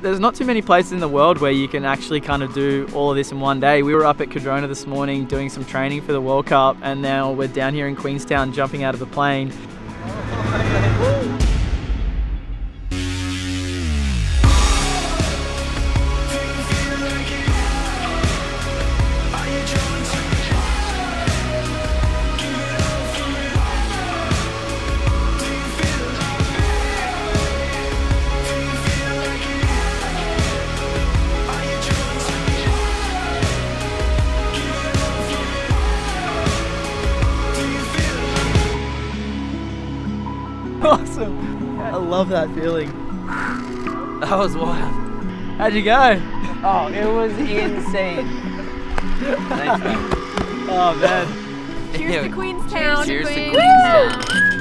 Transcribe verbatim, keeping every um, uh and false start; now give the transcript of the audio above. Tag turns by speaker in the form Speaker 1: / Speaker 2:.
Speaker 1: there's not too many places in the world where you can actually kind of do all of this in one day. We were up at Cadrona this morning doing some training for the World Cup, and now we're down here in Queenstown jumping out of the plane. Awesome. I love that feeling. That was wild. How'd you go?
Speaker 2: Oh, it was insane.
Speaker 1: Oh man.
Speaker 3: Cheers to Queenstown.
Speaker 2: Cheers to
Speaker 3: Queenstown.